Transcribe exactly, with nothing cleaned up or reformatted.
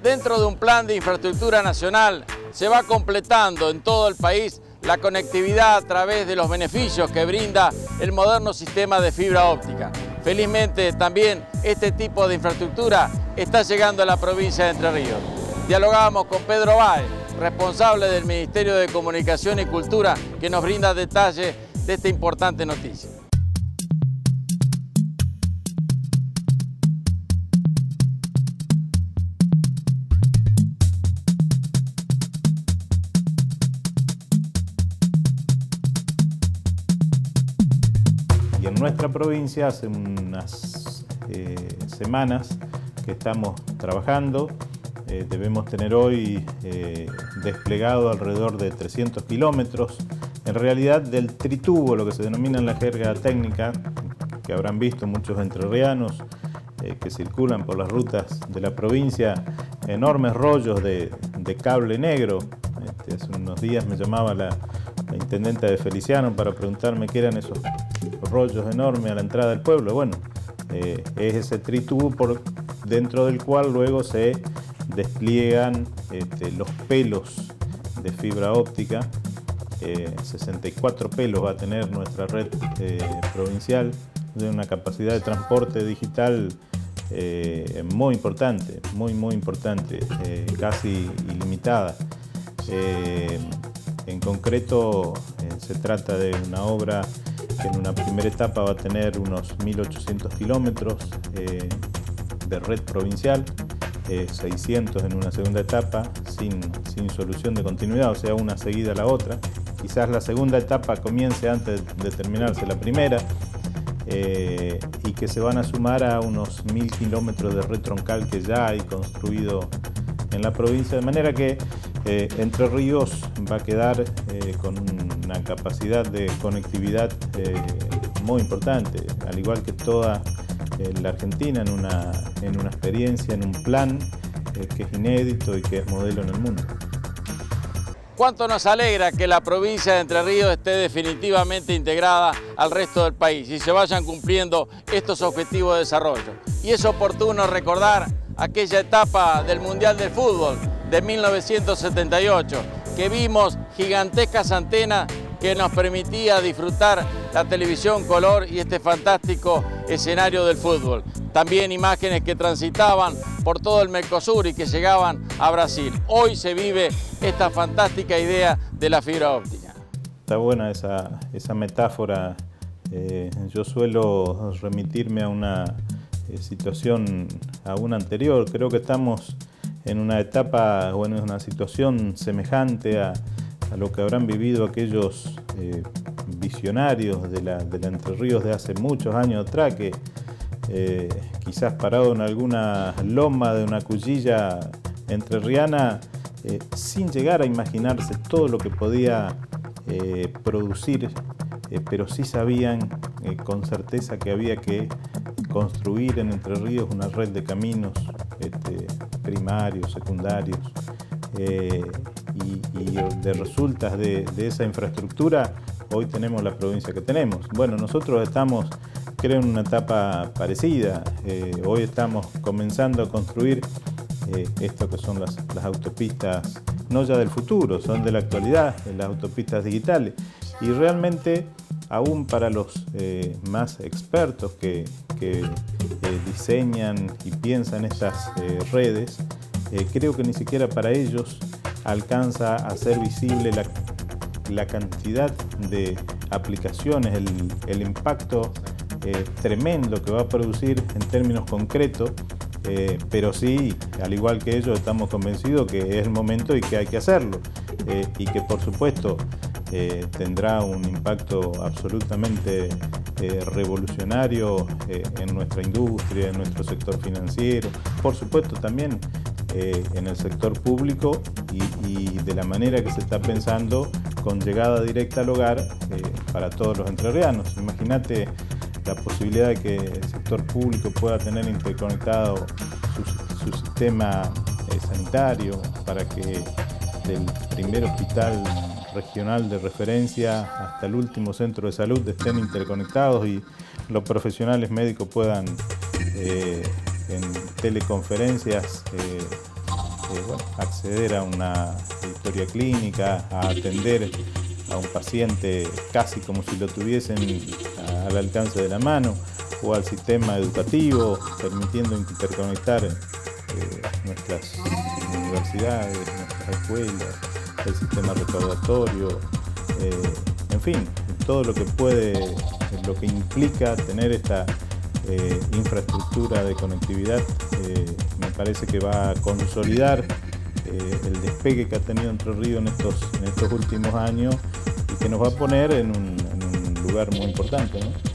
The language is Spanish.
Dentro de un plan de infraestructura nacional se va completando en todo el país la conectividad a través de los beneficios que brinda el moderno sistema de fibra óptica. Felizmente también este tipo de infraestructura está llegando a la provincia de Entre Ríos. Dialogamos con Pedro Báez, responsable del Ministerio de Comunicación y Cultura, que nos brinda detalles de esta importante noticia. En nuestra provincia hace unas eh, semanas que estamos trabajando. Eh, debemos tener hoy eh, desplegado alrededor de trescientos kilómetros, en realidad del tritubo, lo que se denomina en la jerga técnica, que habrán visto muchos entrerrianos eh, que circulan por las rutas de la provincia, enormes rollos de, de cable negro. Este, hace unos días me llamaba la, la intendenta de Feliciano para preguntarme qué eran esos rollos enormes a la entrada del pueblo. Bueno, eh, es ese tritubo por dentro del cual luego se despliegan este, los pelos de fibra óptica. Eh, sesenta y cuatro pelos va a tener nuestra red eh, provincial, de una capacidad de transporte digital eh, muy importante, muy muy importante, eh, casi ilimitada. Eh, en concreto eh, se trata de una obra que en una primera etapa va a tener unos mil ochocientos kilómetros eh, de red provincial, eh, seiscientos en una segunda etapa, sin, sin solución de continuidad, o sea, una seguida a la otra. Quizás la segunda etapa comience antes de terminarse la primera, eh, y que se van a sumar a unos mil kilómetros de red troncal que ya hay construido en la provincia, de manera que eh, Entre Ríos va a quedar eh, con una capacidad de conectividad eh, muy importante, al igual que toda eh, la Argentina, en una, en una experiencia, en un plan eh, que es inédito y que es modelo en el mundo. Cuánto nos alegra que la provincia de Entre Ríos esté definitivamente integrada al resto del país y se vayan cumpliendo estos objetivos de desarrollo. Y es oportuno recordar aquella etapa del Mundial de Fútbol de mil novecientos setenta y ocho, que vimos gigantescas antenas que nos permitía disfrutar la televisión color y este fantástico escenario del fútbol. También imágenes que transitaban por todo el Mercosur y que llegaban a Brasil. Hoy se vive esta fantástica idea de la fibra óptica. Está buena esa, esa metáfora. Eh, yo suelo remitirme a una eh, situación aún anterior. Creo que estamos en una etapa o en una situación semejante a, a lo que habrán vivido aquellos eh, visionarios de la, de la Entre Ríos de hace muchos años atrás, que eh, quizás parado en alguna loma de una cuchilla entrerriana, eh, sin llegar a imaginarse todo lo que podía eh, producir, eh, pero sí sabían eh, con certeza que había que construir en Entre Ríos una red de caminos este, primarios, secundarios, eh, y, y de resultas de, de esa infraestructura hoy tenemos la provincia que tenemos. Bueno, nosotros estamos, creo, en una etapa parecida. Eh, hoy estamos comenzando a construir eh, esto que son las, las autopistas, no ya del futuro, son de la actualidad, las autopistas digitales. Y realmente, aún para los eh, más expertos que, que eh, diseñan y piensan estas eh, redes, eh, creo que ni siquiera para ellos alcanza a ser visible la, la cantidad de aplicaciones, el, el impacto eh, tremendo que va a producir en términos concretos, eh, pero sí, al igual que ellos, estamos convencidos que es el momento y que hay que hacerlo, eh, y que por supuesto Eh, tendrá un impacto absolutamente eh, revolucionario eh, en nuestra industria, en nuestro sector financiero, por supuesto también eh, en el sector público y, y de la manera que se está pensando, con llegada directa al hogar eh, para todos los entrerrianos. Imagínate la posibilidad de que el sector público pueda tener interconectado su, su sistema eh, sanitario para que del primer hospital regional de referencia hasta el último centro de salud estén interconectados y los profesionales médicos puedan eh, en teleconferencias eh, eh, bueno, acceder a una historia clínica, a atender a un paciente casi como si lo tuviesen al alcance de la mano, o al sistema educativo, permitiendo interconectar eh, nuestras universidades, nuestras escuelas, el sistema recaudatorio, eh, en fin, todo lo que puede, lo que implica tener esta eh, infraestructura de conectividad, eh, me parece que va a consolidar eh, el despegue que ha tenido Entre Ríos en estos, en estos últimos años y que nos va a poner en un, en un lugar muy importante, ¿no?